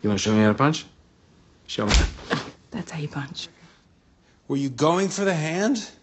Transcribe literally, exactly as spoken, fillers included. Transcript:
You want to show me how to punch? Show me. That's how you punch. Were you going for the hand?